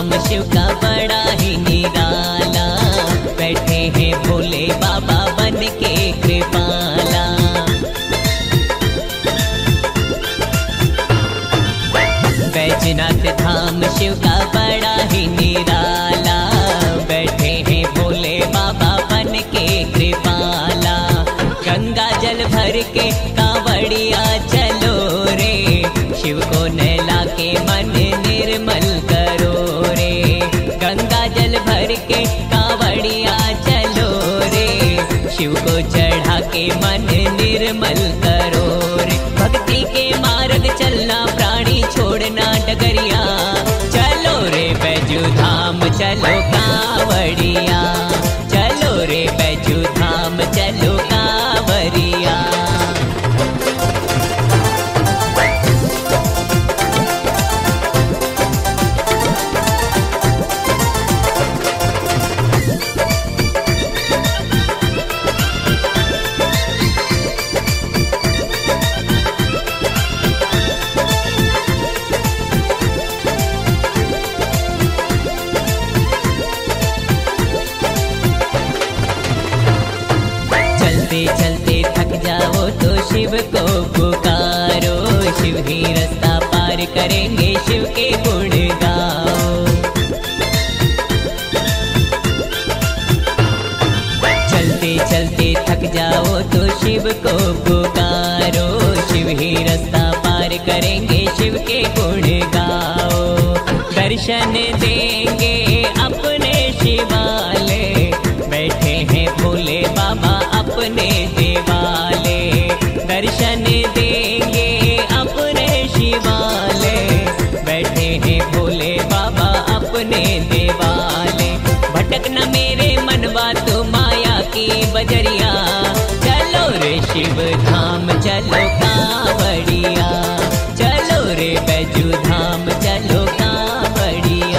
धाम शिव का बड़ा ही निराला, बैठे हैं भोले बाबा बन के कृपाला। बैजनाथ धाम शिव का बड़ा ही निराला, बैठे हैं भोले बाबा बन के कृपाला। गंगा जल भर के कांवड़िया चलो रे, शिव को नहला के मन निर्मल करो रे। गंगा जल भर के कांवड़िया चलो रे, शिव को चढ़ा के मन निर्मल करो रे। भक्ति के मार्ग चलना प्राणी छोड़ना डगरिया, चलो रे बैजू धाम चलो कांवड़िया, चलो रे बैजू धाम चलो कांवरिया। चलते थक जाओ तो शिव को पुकारो, शिव ही रास्ता पार करेंगे शिव के गुण गाओ। चलते चलते थक जाओ तो शिव को पुकारो, शिव ही रास्ता पार करेंगे शिव के गुण गाओ। दर्शन देंगे अपने शिवाले, बैठे हैं भोले बाबा अपने देवाले। दर्शन देंगे अपने शिवाले, बैठे हैं भोले बाबा अपने देवाले। भटक न मेरे मनवा तो माया की बजरिया, चलो रे शिव धाम चलो कांवड़िया, चलो रे बैजू धाम चलो कांवड़िया।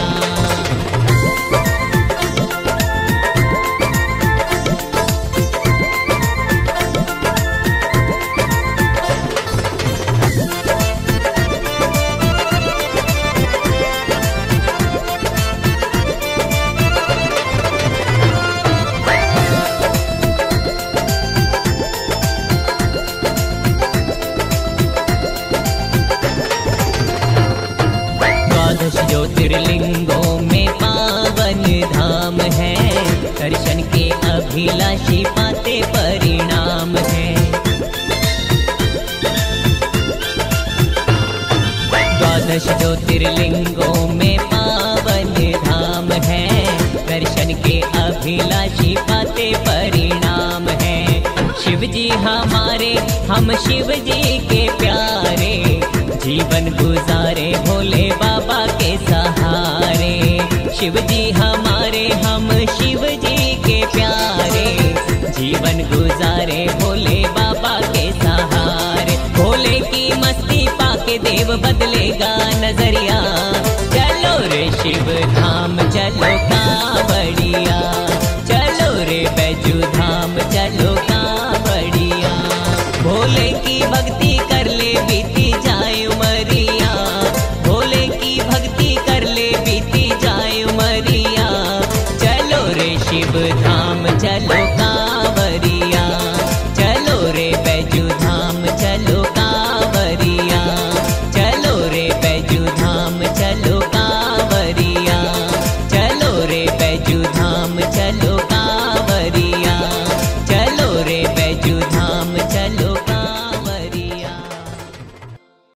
ज्योतिर्लिंगों में पावन धाम है, दर्शन के अभिलाषी पाते परिणाम है। द्वादश ज्योतिर्लिंगों में पावन धाम है, दर्शन के अभिलाषी पाते परिणाम है। शिव जी हमारे हम शिव जी के प्यारे, जीवन गुजारे भोले बाबा के सहारे। शिव जी हमारे हम शिव जी के प्यारे, जीवन गुजारे भोले बाबा के सहारे। भोले की मस्ती पाके देव बदलेगा नजरिया, चलो रे शिव धाम चलो कांवड़िया, चलो रे बैजू धाम चलो कांवड़िया। भोले की भक्ति कर ले बीती जाए उमरिया, भोले की भक्ति कर ले बीती जाए उमरिया, चलो रे शिव धाम चलो